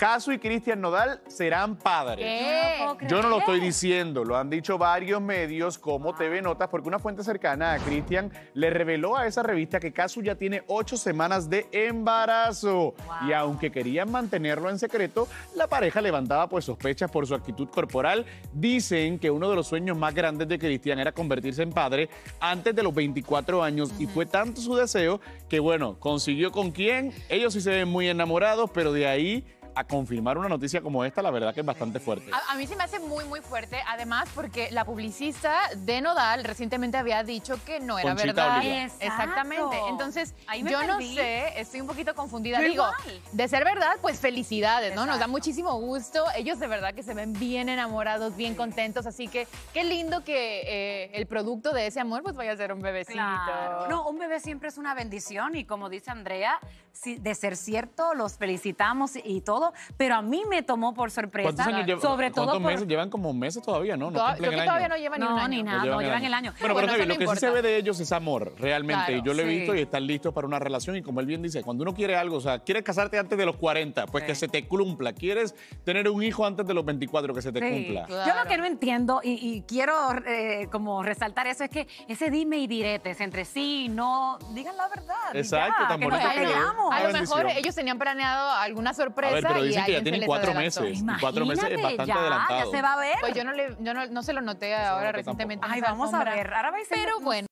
Casu y Cristian Nodal serán padres. ¿Qué? Yo no lo estoy diciendo, lo han dicho varios medios como TV Notas, porque una fuente cercana a Cristian le reveló a esa revista que Casu ya tiene 8 semanas de embarazo. Y aunque querían mantenerlo en secreto, la pareja levantaba pues sospechas por su actitud corporal. Dicen que uno de los sueños más grandes de Cristian era convertirse en padre antes de los 24 años y fue tanto su deseo que bueno, consiguió con quién. Ellos sí se ven muy enamorados, pero de ahí a confirmar una noticia como esta, la verdad que es bastante fuerte. A mí se me hace muy, muy fuerte, además porque la publicista de Nodal recientemente había dicho que no era Conchita verdad. Oliva. Exactamente. Entonces, Ahí me yo no perdí. sé, estoy un poquito confundida. Yo Digo, igual. de ser verdad, pues felicidades, ¿no? Nos da Exacto. muchísimo gusto. Ellos de verdad que se ven bien enamorados, bien contentos, así que qué lindo que el producto de ese amor pues vaya a ser un bebecito. Claro. No, un bebé siempre es una bendición y como dice Andrea, de ser cierto, los felicitamos y todo, pero a mí me tomó por sorpresa, ¿Cuántos años llevan? sobre todo ¿Cuántos por... meses? Llevan como meses todavía, ¿no? Creo cumplen que el todavía año. no lleva ni un No, año. ni nada, no llevan el año. Bueno, Bueno, pero eso lo no que sí se importa. ve de ellos es amor, realmente. Claro, Y yo lo he sí. visto y están listos para una relación. Y como él bien dice, cuando uno quiere algo, o sea, quieres casarte antes de los 40, pues Sí. que se te cumpla. Quieres tener un hijo antes de los 24, que se te Sí. cumpla. Claro. Yo lo que no entiendo y quiero como resaltar eso es que ese dime y diretes entre sí y no, digan la verdad. y Exacto, ya, tan que nos bonito que es. peleamos. A Una lo mejor bendición. ellos tenían planeado alguna sorpresa A ver, pero y dicen que ya alguien se tienen les 4 adelantó. meses. Y 4 meses es Imagínate, bastante ya, adelantado. ya se va a ver. Pues yo no se lo noté ahora tampoco. recientemente. en Ay, esa vamos a alfombra. ver. Ahora va a ser Pero bueno.